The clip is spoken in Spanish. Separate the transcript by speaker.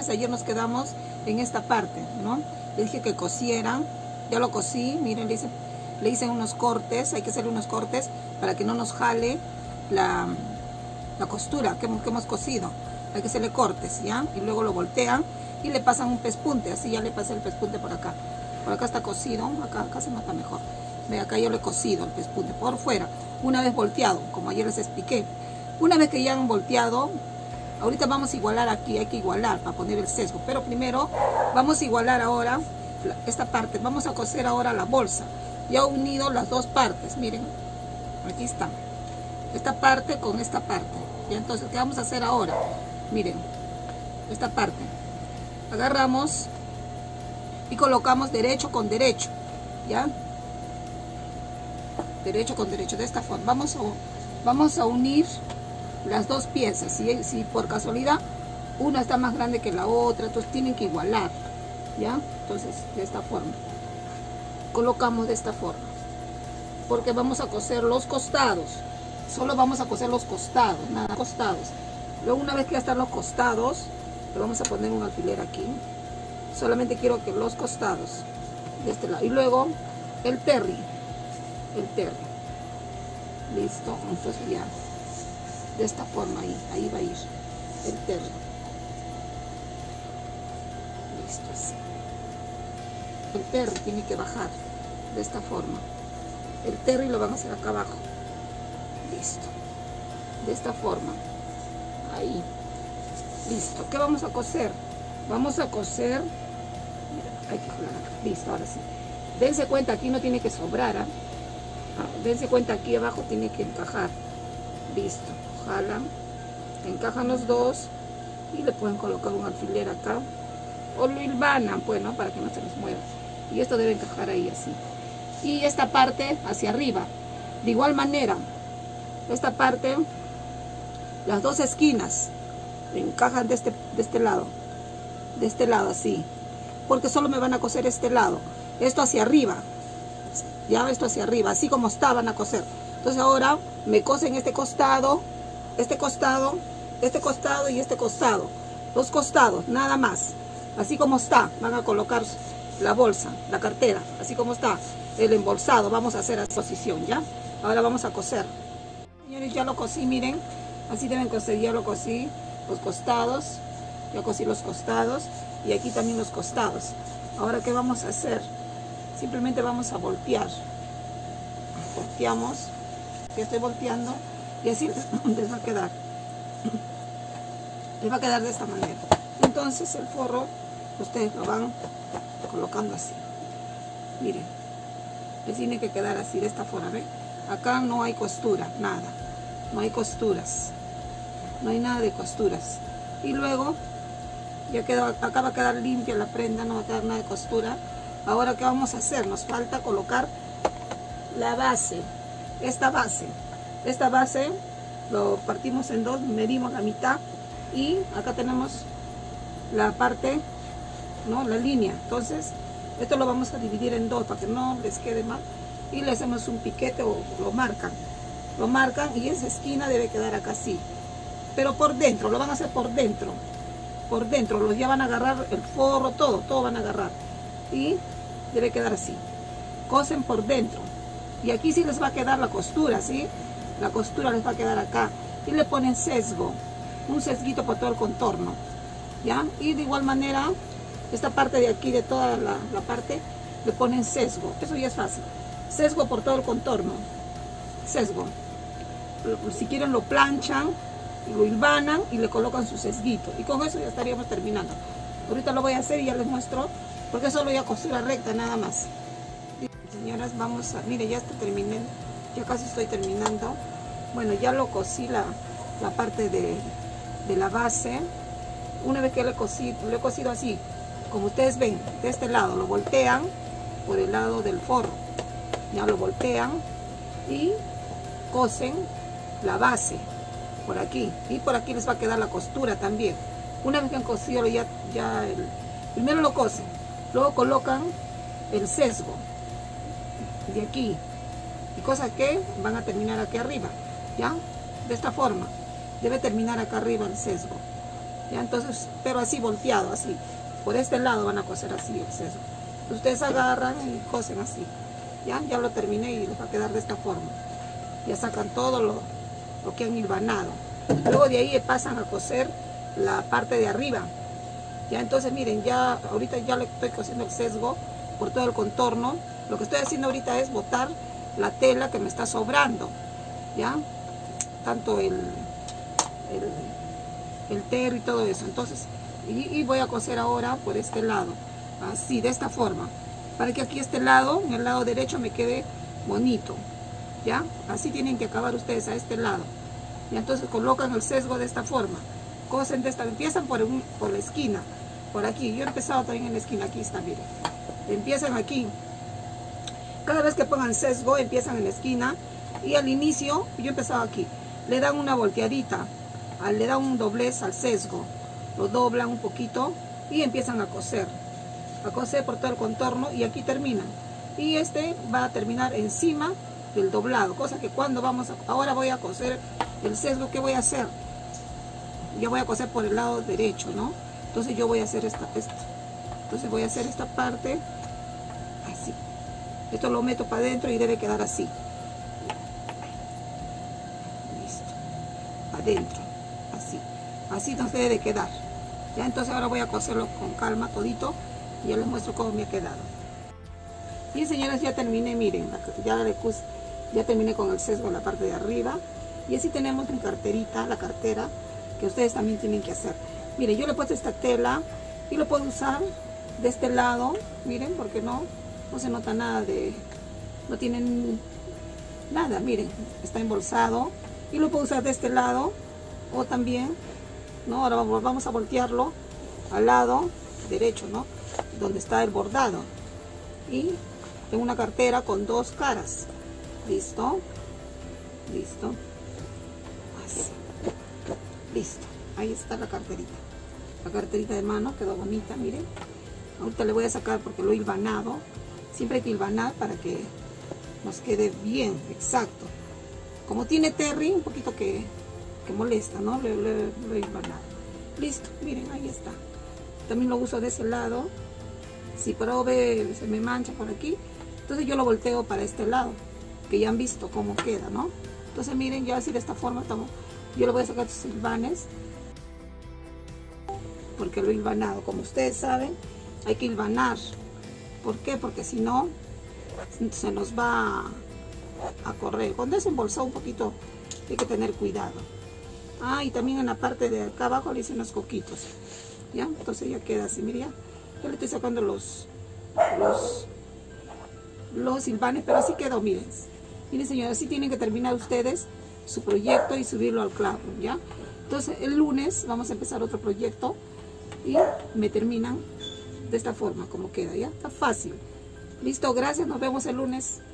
Speaker 1: compañeras, ayer nos quedamos en esta parte, ¿no? Les dije que cosieran, ya lo cosí, miren, le hice unos cortes, hay que hacerle unos cortes para que no nos jale la costura que hemos cosido. Hay que hacerle cortes, ¿ya? Y luego lo voltean y le pasan un pespunte, así ya le pasé el pespunte por acá. Por acá está cosido, acá se nota mejor. Ve, acá yo le he cosido el pespunte por fuera, una vez volteado, como ayer les expliqué. Una vez que ya han volteado, ahorita vamos a igualar aquí, hay que igualar para poner el sesgo. Pero primero vamos a igualar ahora esta parte, vamos a coser ahora la bolsa. Ya he unido las dos partes, miren, aquí está. Esta parte con esta parte. Y entonces, ¿qué vamos a hacer ahora? Miren, esta parte. Agarramos y colocamos derecho con derecho, ¿ya? Derecho con derecho, de esta forma. Vamos a unir las dos piezas. Si por casualidad una está más grande que la otra, entonces tienen que igualar, ¿ya? Entonces, de esta forma. Colocamos de esta forma. Porque vamos a coser los costados. Solo vamos a coser los costados, nada, costados. Luego, una vez que ya están los costados, le vamos a poner un alfiler aquí. Solamente quiero que los costados de este lado. Y luego el terry. Listo, entonces ya de esta forma ahí va a ir el terry. Listo, así. El terry tiene que bajar de esta forma. El terry lo van a hacer acá abajo. Listo, de esta forma, ahí, listo. ¿Qué vamos a coser? Vamos a coser, mira, hay que jalar acá, listo, ahora sí. Dense cuenta, aquí no tiene que sobrar, ¿eh? Dense cuenta, aquí abajo tiene que encajar, listo, jalan, encajan los dos y le pueden colocar un alfiler acá, o lo hilvanan, pues, ¿no? Para que no se les mueva, y esto debe encajar ahí así, y esta parte hacia arriba, de igual manera. Esta parte, las dos esquinas encajan de este lado así, porque solo me van a coser este lado, esto hacia arriba, ya, esto hacia arriba, así como está van a coser. Entonces ahora me cosen este costado y este costado, dos costados, nada más, así como está, van a colocar la bolsa, la cartera, así como está, el embolsado, vamos a hacer la posición, ¿ya? Ahora vamos a coser. Señores, ya lo cosí, miren, así deben coser, ya lo cosí, los costados, ya cosí los costados y aquí también los costados. Ahora, ¿qué vamos a hacer? Simplemente vamos a voltear. Volteamos, que estoy volteando y así les va a quedar. Les va a quedar de esta manera. Entonces el forro, ustedes lo van colocando así. Miren, les tiene que quedar así, de esta forma, ¿ven? Acá no hay costura, nada, no hay costuras, no hay nada de costuras. Y luego, ya quedó, acá va a quedar limpia la prenda, no va a quedar nada de costura. Ahora, ¿qué vamos a hacer? Nos falta colocar la base, esta base lo partimos en dos, medimos la mitad y acá tenemos la parte, ¿no? La línea. Entonces, esto lo vamos a dividir en dos para que no les quede mal. Y le hacemos un piquete o lo marcan y esa esquina debe quedar acá así, pero por dentro, lo van a hacer por dentro, los ya van a agarrar el forro, todo van a agarrar y debe quedar así, cosen por dentro y aquí sí les va a quedar la costura, ¿sí? La costura les va a quedar acá y le ponen sesgo, un sesguito por todo el contorno, ¿ya? Y de igual manera, esta parte de aquí, de toda la parte, le ponen sesgo, eso ya es fácil. Sesgo por todo el contorno, sesgo. Si quieren lo planchan, lo hilvanan y le colocan su sesguito. Y con eso ya estaríamos terminando. Ahorita lo voy a hacer y ya les muestro, porque solo ya costura recta nada más. Señoras, vamos a, mire, ya terminé, ya casi estoy terminando. Bueno, ya lo cosí la parte de la base. Una vez que lo he cosido así, como ustedes ven, de este lado lo voltean por el lado del forro. Ya lo voltean y cosen la base por aquí y por aquí les va a quedar la costura también. Una vez que han cosido primero lo cosen, luego colocan el sesgo de aquí y cosas que van a terminar aquí arriba, ya, de esta forma debe terminar acá arriba el sesgo ya. Entonces, pero así volteado, así, por este lado van a coser así el sesgo. Ustedes agarran y cosen así, ya lo terminé y les va a quedar de esta forma. Ya sacan todo lo que han hilvanado. Luego de ahí pasan a coser la parte de arriba, ya. Entonces miren, ya ahorita ya le estoy cosiendo el sesgo por todo el contorno. Lo que estoy haciendo ahorita es botar la tela que me está sobrando, ya, tanto el terry y todo eso. Entonces, y voy a coser ahora por este lado, así, de esta forma, para que aquí este lado, en el lado derecho, me quede bonito, ya. Así tienen que acabar ustedes a este lado, y entonces colocan el sesgo de esta forma, cosen de esta, empiezan por la esquina, por aquí. Yo he empezado también en la esquina, aquí está, miren, empiezan aquí. Cada vez que pongan sesgo, empiezan en la esquina, y al inicio, yo empezaba aquí, le dan una volteadita, le dan un doblez al sesgo, lo doblan un poquito y empiezan a coser por todo el contorno, y aquí terminan. Y este va a terminar encima del doblado, cosa que cuando ahora voy a coser el sesgo, ¿qué voy a hacer? Yo voy a coser por el lado derecho, ¿no? Entonces yo voy a hacer entonces voy a hacer esta parte así. Esto lo meto para adentro y debe quedar así. Listo. Adentro. Así. Así nos debe de quedar. Ya, entonces ahora voy a coserlo con calma todito y ya les muestro cómo me ha quedado. Bien, señoras, ya terminé, miren, ya terminé con el sesgo en la parte de arriba. Y así tenemos mi carterita, la cartera, que ustedes también tienen que hacer. Miren, yo le he puesto esta tela y lo puedo usar de este lado, miren, porque no se nota nada no tienen nada, miren, está embolsado, y lo puedo usar de este lado, o también, ¿no? Ahora vamos a voltearlo al lado derecho, ¿no? Donde está el bordado, y tengo una cartera con dos caras. Listo, listo, así, listo. Ahí está la carterita de mano, quedó bonita, miren. Ahorita le voy a sacar porque lo he hilvanado. Siempre hay que hilvanar para que nos quede bien, exacto. Como tiene terry, un poquito que molesta, ¿no? Lo he hilvanado. Listo, miren, ahí está. También lo uso de ese lado. Si probe, se me mancha por aquí, entonces yo lo volteo para este lado, que ya han visto cómo queda, ¿no? Entonces miren, ya así de esta forma yo le voy a sacar estos hilvanes, porque lo he hilvanado. Como ustedes saben, hay que hilvanar. ¿Por qué? Porque si no, se nos va a correr. Cuando es embolsado un poquito, hay que tener cuidado. Y también en la parte de acá abajo le hice unos coquitos, ¿ya? Entonces ya queda así, miren, ya le estoy sacando los hilvanes, pero así quedó, miren. Miren, señores, así tienen que terminar ustedes su proyecto y subirlo al Classroom, ¿ya? Entonces el lunes vamos a empezar otro proyecto y me terminan de esta forma como queda, ¿ya? Está fácil. Listo, gracias, nos vemos el lunes.